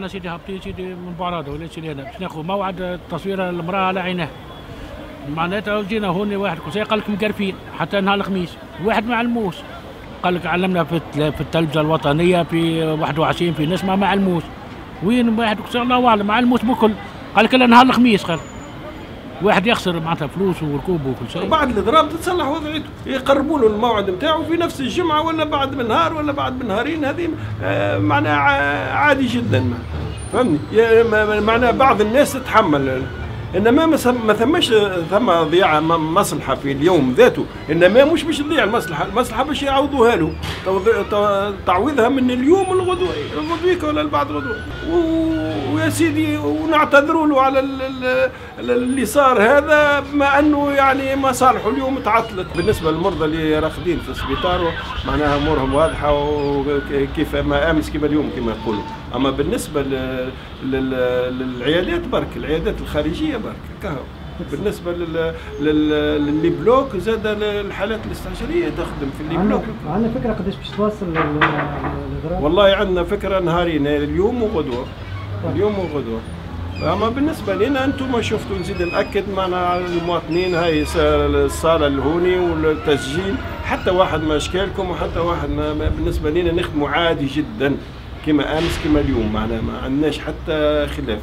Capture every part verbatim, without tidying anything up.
سيدي هبطي سيدي من بعراضه ولا سيدي هنا باش ناخذ موعد تصوير المراه على عينها. معناتها جينا هون واحد قصي قال لك مقرفين حتى نهار الخميس، واحد ما علموش. قال لك علمنا في في التلفزه الوطنيه في واحد وعشرين في نسمه ما علموش. وين واحد قصي الله اعلم ما علموش بكل. قال لك الا نهار الخميس قال. واحد يخسر معناتها فلوس وركوب وكل شيء. وبعد الاضراب تتصلح وضعيته، يقربوا له الموعد نتاعو في نفس الجمعه ولا بعد بنهار ولا بعد بنهارين، هذه معناها عادي جدا. فهمني؟ معناها بعض الناس تتحمل، انما ما ثماش ثم ضياع مصلحه في اليوم ذاته، انما مش باش تضيع المصلحه، المصلحه باش يعوضوها له، تعويضها من اليوم الغدوه الغدويك ولا بعد غدوه. ويا سيدي ونعتذروا له على اللي صار هذا، مع انه يعني مصالحه اليوم تعطلت. بالنسبه للمرضى اللي راقدين في السبيطار معناها امورهم واضحه وكيف ما امس كما اليوم كما يقولوا. اما بالنسبه للعيادات برك، العيادات الخارجيه برك كهو. بالنسبه للي بلوك زاد الحالات الاستعجاليه تخدم في اللي بلوك. عندنا فكره قداش باش تواصل الاضراب؟ والله عندنا فكره نهارين، اليوم وغدوه. اليوم وغدوه. اما بالنسبه لنا انتم شفتوا، نزيد ناكد معنا على المواطنين، هاي الصاله الهوني والتسجيل، حتى واحد ما اشكالكم وحتى واحد ما بالنسبه لنا نخدموا عادي جدا كما امس كما اليوم، معناها ما عندناش حتى خلاف.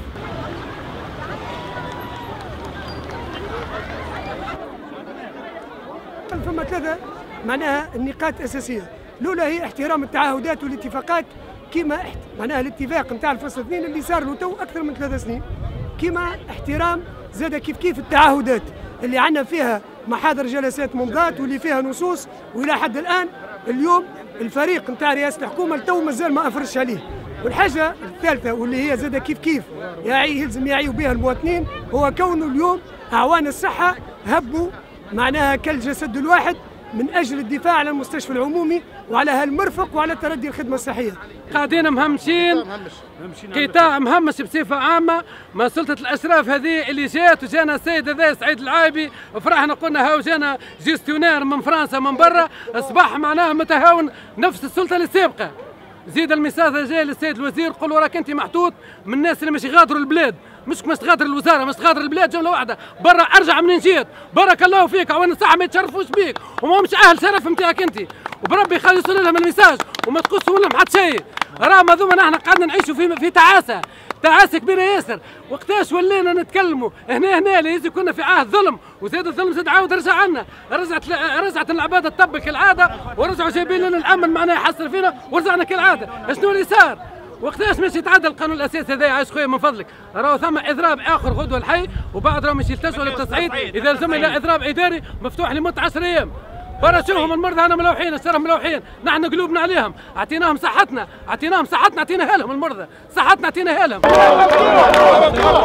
فما ثلاثه معناها النقاط اساسيه، الاولى هي احترام التعهدات والاتفاقات، كما معناها الاتفاق نتاع الفصل اثنين اللي صار له تو اكثر من ثلاث سنين، كما احترام زاد كيف كيف التعهدات اللي عندنا فيها محاضر جلسات ممضات واللي فيها نصوص، والى حد الان اليوم الفريق نتاع رئاسه الحكومه تو مازال ما افرش عليه. والحاجه الثالثه واللي هي زاد كيف كيف يعي يلزم يعيوا بها المواطنين، هو كونه اليوم اعوان الصحه هبوا معناها كالجسد الواحد من اجل الدفاع على المستشفى العمومي وعلى هالمرفق وعلى تردي الخدمه الصحيه. قاعدين مهمشين، قطاع مهمش بصفه عامه. ما سلطه الاشراف هذه اللي جات وجانا السيد هذا سعيد العايبي، فرحنا قلنا هاو جانا جيستيونير من فرنسا من برا، اصبح معناها متهاون نفس السلطه السابقه. زيد الميساج جاي للسيد الوزير، قول له راك انت محطوط من الناس اللي مش يغادروا البلاد، مش مش تغادر الوزاره، مش تغادر البلاد جمله واحده، برا ارجع منين جيت، بارك الله فيك، عوان الصحه ما يتشرفوش بيك وما همش اهل شرف نتاعك انت، وبربي يخلي يوصل لهم الميساج وما تقصوا لهم حتى شيء. راه مذوما نحن قعدنا نعيشوا في في تعاسه، تعاسه كبيره ياسر. وقتاش ولينا نتكلموا هنا هنا اللي كنا في عهد ظلم، وزاد الظلم زاد عاود رجع عنا، رجعت رجعت العباده تطبق كالعاده، ورجعوا جايبين لنا الامن معناه يحصل فينا، ورجعنا كالعاده. شنو اللي صار؟ وقتاش ماشي يتعدى القانون الاساسي هذا؟ عايش خويا من فضلك، راهو ثم اضراب اخر غدوه الحي، وبعد راهو مش يلتجوا للتصعيد اذا لزم الى اضراب اداري مفتوح لمده عشرة ايام. برا شوفهم المرضى هنا ملوحين، الشرف ملوحين، نحن قلوبنا عليهم، اعطيناهم صحتنا، اعطيناهم صحتنا، اعطيناها لهم المرضى، صحتنا اعطيناها لهم.